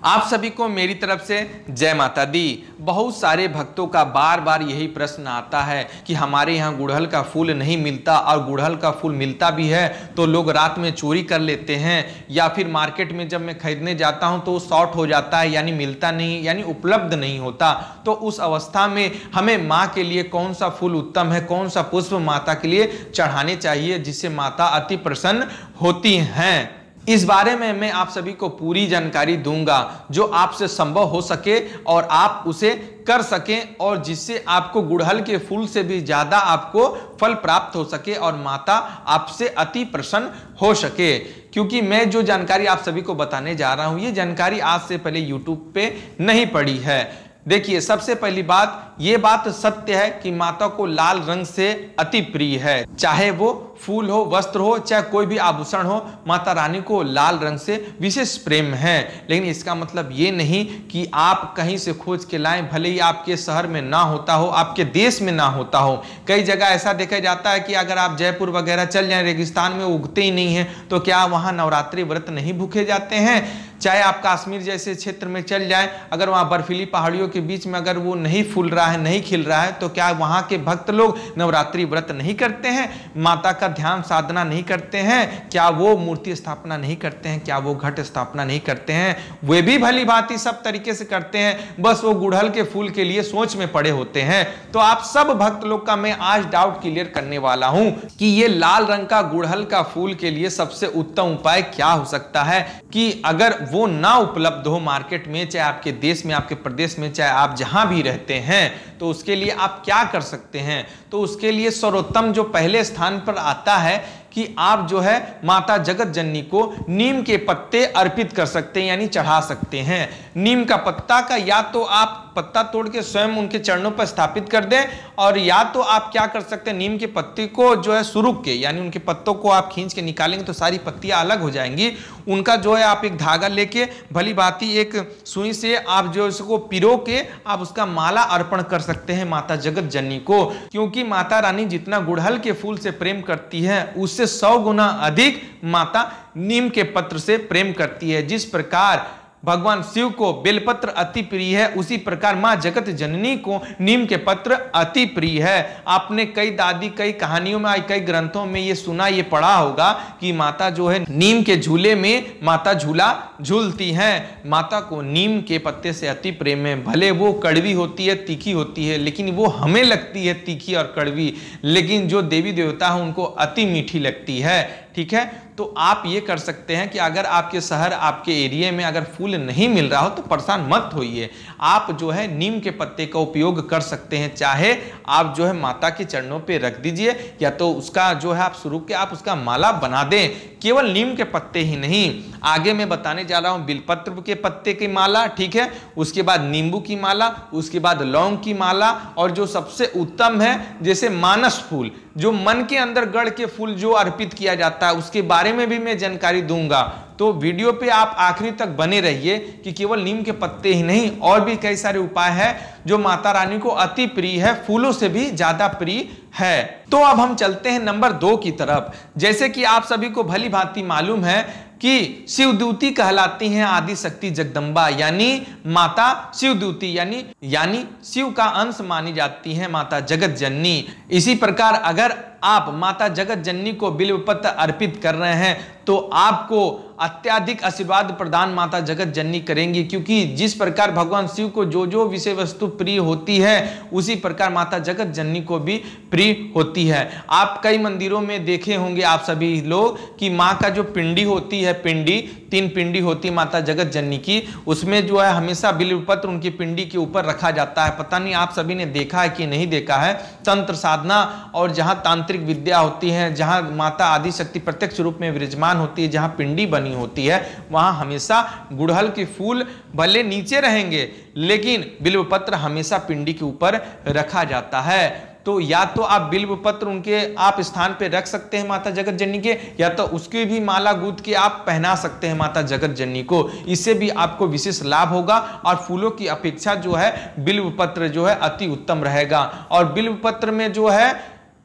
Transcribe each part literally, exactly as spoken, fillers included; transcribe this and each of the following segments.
आप सभी को मेरी तरफ से जय माता दी। बहुत सारे भक्तों का बार बार यही प्रश्न आता है कि हमारे यहाँ गुड़हल का फूल नहीं मिलता, और गुड़हल का फूल मिलता भी है तो लोग रात में चोरी कर लेते हैं, या फिर मार्केट में जब मैं खरीदने जाता हूँ तो शॉर्ट हो जाता है, यानी मिलता नहीं, यानी उपलब्ध नहीं होता। तो उस अवस्था में हमें माँ के लिए कौन सा फूल उत्तम है, कौन सा पुष्प माता के लिए चढ़ाने चाहिए जिससे माता अति प्रसन्न होती हैं, इस बारे में मैं आप सभी को पूरी जानकारी दूंगा जो आपसे संभव हो सके और आप उसे कर सकें, और जिससे आपको गुड़हल के फूल से भी ज्यादा आपको फल प्राप्त हो सके और माता आपसे अति प्रसन्न हो सके। क्योंकि मैं जो जानकारी आप सभी को बताने जा रहा हूं, ये जानकारी आज से पहले यूट्यूब पे नहीं पड़ी है। देखिए, सबसे पहली बात, ये बात सत्य है कि माता को लाल रंग से अति प्रिय है। चाहे वो फूल हो, वस्त्र हो, चाहे कोई भी आभूषण हो, माता रानी को लाल रंग से विशेष प्रेम है। लेकिन इसका मतलब ये नहीं कि आप कहीं से खोज के लाएं, भले ही आपके शहर में ना होता हो, आपके देश में ना होता हो। कई जगह ऐसा देखा जाता है कि अगर आप जयपुर वगैरह चल जाएं, रेगिस्तान में उगते ही नहीं है, तो क्या वहां नवरात्रि व्रत नहीं भूखे जाते हैं? चाहे आप कश्मीर जैसे क्षेत्र में चल जाएं, अगर वहां बर्फीली पहाड़ियों के बीच में अगर वो नहीं फूल रहा है, नहीं खिल रहा है, तो क्या वहां के भक्त लोग नवरात्रि व्रत नहीं करते हैं? माता का ध्यान साधना नहीं करते हैं? क्या वो मूर्ति स्थापना नहीं करते हैं? क्या वो घट स्थापना नहीं करते हैं? वे भी भली भांति सब तरीके से करते हैं, बस वो गुड़हल के फूल के लिए सोच में पड़े होते हैं। तो आप सब भक्त लोग का मैं आज डाउट क्लियर करने वाला हूं कि ये लाल रंग का गुड़हल का फूल के लिए सबसे उत्तम उपाय क्या हो सकता है, कि अगर वो ना उपलब्ध हो मार्केट में, चाहे आपके देश में, आपके प्रदेश में, चाहे आप जहां भी रहते हैं, तो उसके लिए आप क्या कर सकते हैं? तो उसके लिए सर्वोत्तम जो पहले स्थान पर आता है कि आप जो है माता जगत जननी को नीम के पत्ते अर्पित कर सकते हैं, यानी चढ़ा सकते हैं। नीम का पत्ता का या तो आप पत्ता तोड़ के स्वयं उनके चरणों पर स्थापित कर दें, और या तो आप क्या कर सकते हैं, नीम के पत्ते को जो है सुरुक के, यानी उनके पत्तों को आप खींच के निकालेंगे तो सारी पत्तियां अलग हो जाएंगी। उनका जो है आप एक धागा लेके भली भांति एक सुई से आप जो इसको पिरो के आप उसका माला अर्पण कर सकते हैं माता जगत जननी को। क्योंकि माता रानी जितना गुड़हल के फूल से प्रेम करती है, उससे सौ गुना अधिक माता नीम के पत्र से प्रेम करती है। जिस प्रकार भगवान शिव को बेलपत्र अति प्रिय है, उसी प्रकार मां जगत जननी को नीम के पत्र अति प्रिय है। आपने कई दादी कई कहानियों में, कई ग्रंथों में ये सुना, ये पढ़ा होगा कि माता जो है नीम के झूले में माता झूला झूलती हैं। माता को नीम के पत्ते से अति प्रेम है। भले वो कड़वी होती है, तीखी होती है, लेकिन वो हमें लगती है तीखी और कड़वी, लेकिन जो देवी देवता है उनको अति मीठी लगती है। ठीक है, तो आप ये कर सकते हैं कि अगर आपके शहर, आपके एरिया में अगर फूल नहीं मिल रहा हो तो परेशान मत होइए। आप जो है नीम के पत्ते का उपयोग कर सकते हैं। चाहे आप जो है माता के चरणों पे रख दीजिए, या तो उसका जो है आप शुरू के आप उसका माला बना दें। केवल नीम के पत्ते ही नहीं, आगे मैं बताने जा रहा हूं बिलपत्र के पत्ते की माला, ठीक है, उसके बाद नींबू की माला, उसके बाद लौंग की माला, और जो सबसे उत्तम है जैसे मानस फूल, जो मन के अंदर गढ़ के फूल जो अर्पित किया जाता है, उसके बारे में भी मैं जानकारी दूंगा। तो वीडियो पे आप आखिरी तक बने रहिए कि केवल नीम के पत्ते ही नहीं, और भी कई सारे उपाय हैं जो माता रानी को अति प्रिय है, फूलों से भी ज्यादा प्रिय है। तो अब हम चलते हैं नंबर दो की तरफ। जैसे कि आप सभी को भली भांति मालूम है कि शिवदूती कहलाती हैं आदि शक्ति जगदम्बा, यानी माता शिवदूती, यानी यानी शिव का अंश मानी जाती है माता जगत जननी। इसी प्रकार अगर आप माता जगत जननी को बिल्वपत्र अर्पित कर रहे हैं तो आपको अत्याधिक आशीर्वाद प्रदान माता जगत जननी करेंगी। क्योंकि जिस प्रकार भगवान शिव को जो जो विषय वस्तु प्रिय होती है, उसी प्रकार माता जगत जननी को भी प्रिय होती है। आप कई मंदिरों में देखे होंगे आप सभी लोग कि माँ का जो पिंडी होती है, पिंडी तीन पिंडी होती है माता जगत जननी की, उसमें जो है हमेशा बिल्वपत्र उनकी पिंडी के ऊपर रखा जाता है। पता नहीं आप सभी ने देखा है कि नहीं देखा है। तंत्र साधना और जहाँ तांत्रिक विद्या होती है, जहाँ माता आदि शक्ति प्रत्यक्ष रूप में विराजमान होती है, जहाँ पिंडी बनी होती है, वहां हमेशा गुड़हल के फूल भले नीचे रहेंगे, लेकिन बिल्वपत्र हमेशा पिंडी के ऊपर रखा जाता है। तो या तो आप बिल्वपत्र उनके आप स्थान पे रख सकते हैं माता जगत जननी के, या तो उसकी भी माला गूंथ के आप पहना सकते हैं माता जगत जननी को। इससे भी आपको विशेष लाभ होगा, और फूलों की अपेक्षा जो है बिल्वपत्र जो है अति उत्तम रहेगा। और बिल्वपत्र में जो है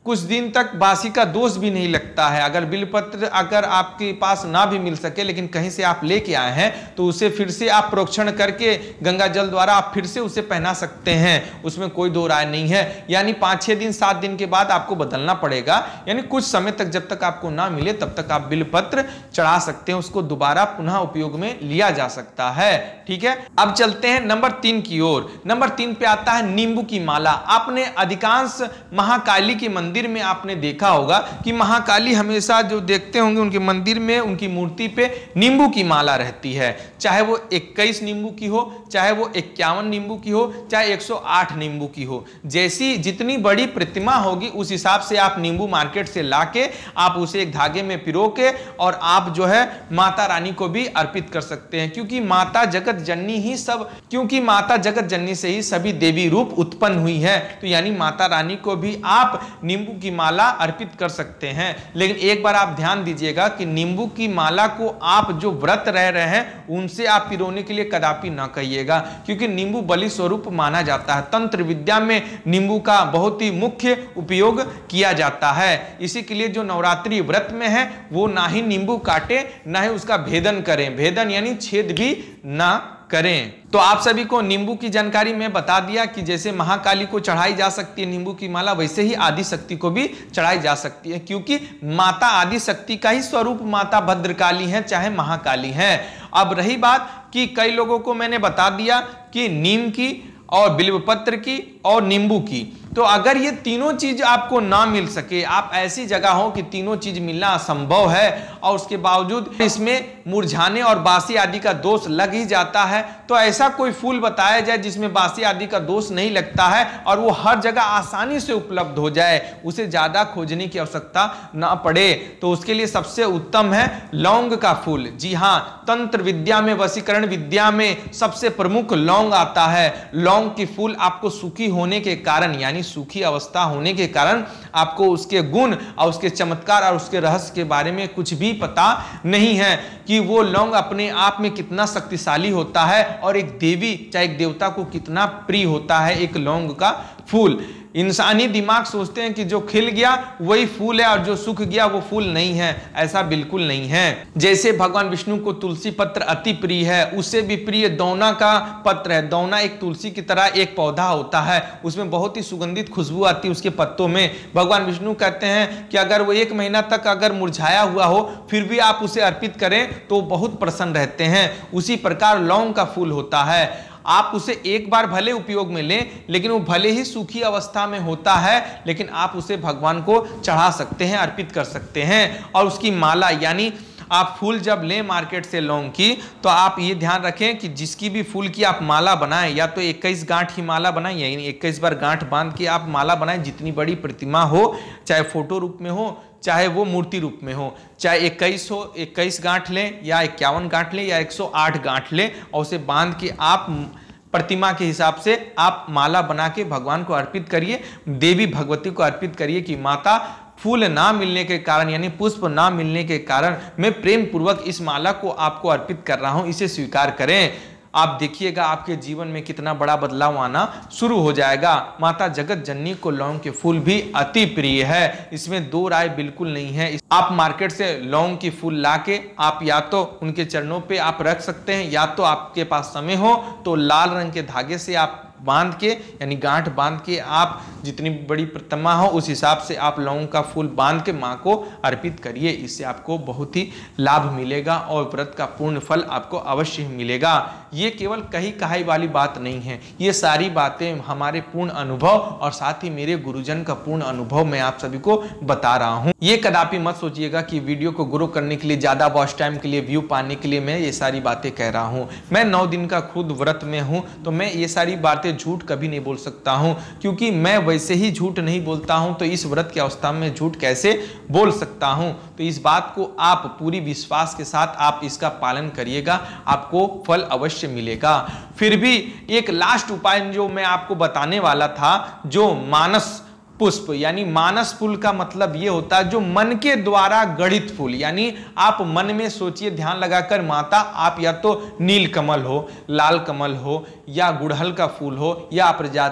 कुछ दिन तक बासी का दोष भी नहीं लगता है। अगर बिल्वपत्र अगर आपके पास ना भी मिल सके लेकिन कहीं से आप लेके आए हैं तो उसे फिर से आप प्रोक्षण करके गंगा जल द्वारा आप फिर से उसे पहना सकते हैं, उसमें कोई दो राय नहीं है। यानी पाँच छः दिन सात दिन के बाद आपको बदलना पड़ेगा, यानी कुछ समय तक जब तक आपको ना मिले तब तक आप बिल्वपत्र चढ़ा सकते हैं, उसको दोबारा पुनः उपयोग में लिया जा सकता है। ठीक है, अब चलते हैं नंबर तीन की ओर। नंबर तीन पे आता है नींबू की माला। आपने अधिकांश महाकाली के मंदिर में आपने देखा होगा कि महाकाली हमेशा जो देखते होंगे उनके मंदिर में उनकी मूर्ति पे नींबू की माला रहती है, चाहे वो इक्कीस नींबू की हो, चाहे वो इक्यावन नींबू की हो, चाहे एक सौ आठ नींबू की हो। जैसी जितनी बड़ी प्रतिमा होगी उस हिसाब से आप नींबू मार्केट से लाके आप उसे एक धागे में पिरो के और आप जो है माता रानी को भी अर्पित कर सकते हैं, क्योंकि माता जगत जननी ही सब क्योंकि माता जगत जननी से ही सभी देवी रूप उत्पन्न हुई है। तो यानी माता रानी को भी आप नींबू की माला अर्पित कर सकते हैं। लेकिन एक बार आप ध्यान दीजिएगा कि नींबू की माला को आप जो व्रत रह रहे हैं उनसे आप पिरोने के लिए कदापि ना कहिएगा, क्योंकि नींबू बलि स्वरूप माना जाता है। तंत्र विद्या में नींबू का बहुत ही मुख्य उपयोग किया जाता है। इसी के लिए जो नवरात्रि व्रत में है वो ना ही नींबू काटे ना ही उसका भेदन करें, भेदन यानी छेद भी ना करें। तो आप सभी को नींबू की जानकारी में बता दिया कि जैसे महाकाली को चढ़ाई जा सकती है नींबू की माला, वैसे ही आदि शक्ति को भी चढ़ाई जा सकती है, क्योंकि माता आदि शक्ति का ही स्वरूप माता भद्रकाली है चाहे महाकाली है। अब रही बात कि कई लोगों को मैंने बता दिया कि नीम की और बिल्वपत्र की और नींबू की, तो अगर ये तीनों चीज आपको ना मिल सके, आप ऐसी जगह हो कि तीनों चीज मिलना असंभव है और उसके बावजूद इसमें मुरझाने और बासी आदि का दोष लग ही जाता है, तो ऐसा कोई फूल बताया जाए जिसमें बासी आदि का दोष नहीं लगता है और वो हर जगह आसानी से उपलब्ध हो जाए, उसे ज्यादा खोजने की आवश्यकता ना पड़े। तो उसके लिए सबसे उत्तम है लौंग का फूल। जी हाँ, तंत्र विद्या में, वशीकरण विद्या में सबसे प्रमुख लौंग आता है। लौंग की फूल आपको सूखी होने के कारण यानी सूखी अवस्था होने के कारण आपको उसके गुण और उसके चमत्कार और उसके रहस्य के बारे में कुछ भी पता नहीं है कि वो लौंग अपने आप में कितना शक्तिशाली होता है और एक देवी चाहे एक देवता को कितना प्रिय होता है एक लौंग का फूल। इंसानी दिमाग सोचते हैं कि जो खिल गया वही फूल है और जो सूख गया वो फूल नहीं है, ऐसा बिल्कुल नहीं है। जैसे भगवान विष्णु को तुलसी पत्र अति प्रिय है, उससे भी प्रिय दौना का पत्र है। दौना एक तुलसी की तरह एक पौधा होता है, उसमें बहुत ही सुगंधित खुशबू आती है उसके पत्तों में। भगवान विष्णु कहते हैं कि अगर वो एक महीना तक अगर मुरझाया हुआ हो फिर भी आप उसे अर्पित करें तो बहुत प्रसन्न रहते हैं। उसी प्रकार लौंग का फूल होता है, आप उसे एक बार भले उपयोग में लें लेकिन वो भले ही सूखी अवस्था में होता है लेकिन आप उसे भगवान को चढ़ा सकते हैं, अर्पित कर सकते हैं। और उसकी माला यानी आप फूल जब लें मार्केट से लौंग की तो आप ये ध्यान रखें कि जिसकी भी फूल की आप माला बनाएं या तो इक्कीस गांठ की माला बनाएं यानी इक्कीस बार गांठ बांध के आप माला बनाएं। जितनी बड़ी प्रतिमा हो, चाहे फोटो रूप में हो चाहे वो मूर्ति रूप में हो, चाहे इक्कीस हो इक्कीस गांठ लें या इक्यावन गांठ लें या एक सौ आठ गांठ लें और उसे बांध के आप प्रतिमा के हिसाब से आप माला बना के भगवान को अर्पित करिए, देवी भगवती को अर्पित करिए कि माता फूल ना मिलने के कारण यानी पुष्प ना मिलने के कारण मैं प्रेम पूर्वक इस माला को आपको अर्पित कर रहा हूं, इसे स्वीकार करें। आप देखिएगा आपके जीवन में कितना बड़ा बदलाव आना शुरू हो जाएगा। माता जगत जननी को लौंग के फूल भी अति प्रिय है, इसमें दो राय बिल्कुल नहीं है। आप मार्केट से लौंग की फूल लाके आप या तो उनके चरणों पे आप रख सकते हैं या तो आपके पास समय हो तो लाल रंग के धागे से आप बांध के यानी गांठ बांध के आप जितनी बड़ी प्रतिमा हो उस हिसाब से आप लौंग का फूल बांध के मां को अर्पित करिए। इससे आपको बहुत ही लाभ मिलेगा और व्रत का पूर्ण फल आपको अवश्य मिलेगा। ये केवल कही कहाई वाली बात नहीं है, ये सारी बातें हमारे पूर्ण अनुभव और साथ ही मेरे गुरुजन का पूर्ण अनुभव मैं आप सभी को बता रहा हूँ। ये कदापि मत सोचिएगा कि वीडियो को ग्रो करने के लिए, ज्यादा वॉच टाइम के लिए, व्यू पाने के लिए मैं ये सारी बातें कह रहा हूँ। मैं नौ दिन का खुद व्रत में हूँ तो मैं ये सारी बातें झूठ कभी नहीं बोल सकता हूं, क्योंकि मैं वैसे ही झूठ नहीं बोलता हूं तो इस व्रत की अवस्था में झूठ कैसे बोल सकता हूं। तो इस बात को आप पूरी विश्वास के साथ आप इसका पालन करिएगा, आपको फल अवश्य मिलेगा। फिर भी एक लास्ट उपाय जो मैं आपको बताने वाला था, जो मानस पुष्प यानी मानस फूल का मतलब ये होता है जो मन के द्वारा गढ़ित फूल, यानी आप मन में सोचिए ध्यान लगाकर माता आप या तो नील कमल हो, लाल कमल हो या गुड़हल का फूल हो या अपराजिता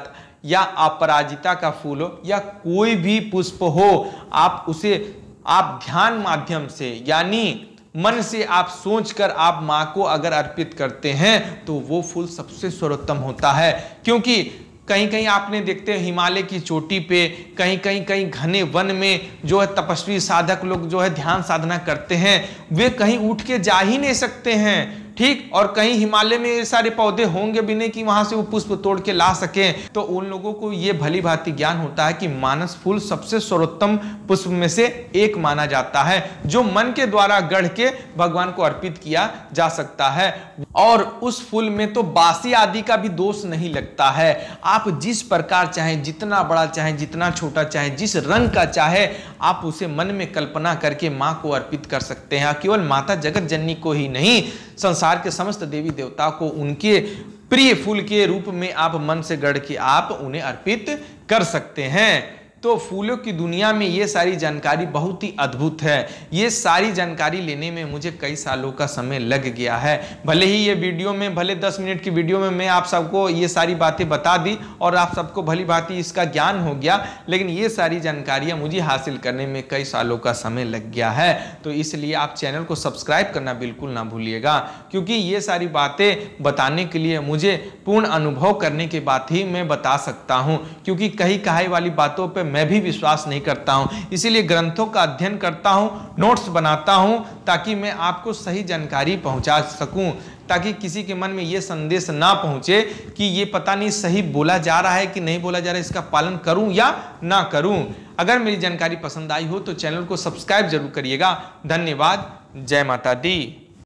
या अपराजिता का फूल हो या कोई भी पुष्प हो, आप उसे आप ध्यान माध्यम से यानी मन से आप सोचकर आप माँ को अगर अर्पित करते हैं तो वो फूल सबसे सर्वोत्तम होता है। क्योंकि कहीं कहीं आपने देखते हैं हिमालय की चोटी पे, कहीं कहीं कहीं घने वन में जो है तपस्वी साधक लोग जो है ध्यान साधना करते हैं, वे कहीं उठ के जा ही नहीं सकते हैं, ठीक। और कहीं हिमालय में ये सारे पौधे होंगे भी नहीं कि वहां से वो पुष्प तोड़ के ला सकें। तो उन लोगों को ये भली भांति ज्ञान होता है कि मानस फूल सबसे सर्वोत्तम पुष्प में से एक माना जाता है, जो मन के द्वारा गढ़ के भगवान को अर्पित किया जा सकता है। और उस फूल में तो बासी आदि का भी दोष नहीं लगता है। आप जिस प्रकार चाहें, जितना बड़ा चाहें, जितना छोटा चाहें, जिस रंग का चाहे, आप उसे मन में कल्पना करके माँ को अर्पित कर सकते हैं। केवल माता जगत जननी को ही नहीं, संसार के समस्त देवी देवता को उनके प्रिय फूल के रूप में आप मन से गढ़ के आप उन्हें अर्पित कर सकते हैं। तो फूलों की दुनिया में ये सारी जानकारी बहुत ही अद्भुत है। ये सारी जानकारी लेने में मुझे कई सालों का समय लग गया है। भले ही ये वीडियो में, भले दस मिनट की वीडियो में मैं आप सबको ये सारी बातें बता दी और आप सबको भली भांति इसका ज्ञान हो गया, लेकिन ये सारी जानकारियां मुझे हासिल करने में कई सालों का समय लग गया है। तो इसलिए आप चैनल को सब्सक्राइब करना बिल्कुल ना भूलिएगा, क्योंकि ये सारी बातें बताने के लिए मुझे पूर्ण अनुभव करने के बाद ही मैं बता सकता हूँ, क्योंकि कहीं कहाई वाली बातों पर मैं भी विश्वास नहीं करता हूं। इसीलिए ग्रंथों का अध्ययन करता हूं, नोट्स बनाता हूं, ताकि मैं आपको सही जानकारी पहुंचा सकूं, ताकि किसी के मन में यह संदेश ना पहुंचे कि ये पता नहीं सही बोला जा रहा है कि नहीं बोला जा रहा है, इसका पालन करूं या ना करूं। अगर मेरी जानकारी पसंद आई हो तो चैनल को सब्सक्राइब जरूर करिएगा। धन्यवाद। जय माता दी।